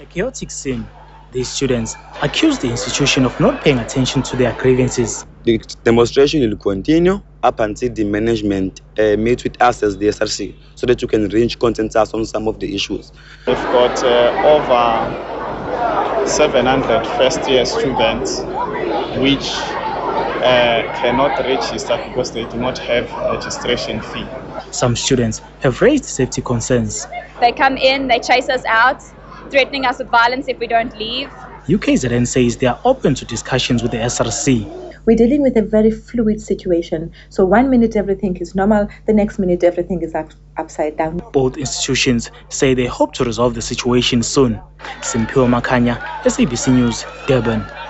A chaotic scene. These students accuse the institution of not paying attention to their grievances. The demonstration will continue up until the management meet with us as the SRC so that you can reach consensus on some of the issues. We've got over 700 first-year students which cannot register because they do not have registration fee. Some students have raised safety concerns. They come in, they chase us out, threatening us with violence if we don't leave. UKZN says they are open to discussions with the SRC. We're dealing with a very fluid situation. So 1 minute everything is normal, the next minute everything is upside down. Both institutions say they hope to resolve the situation soon. Simpiwe Makanya, SABC News, Durban.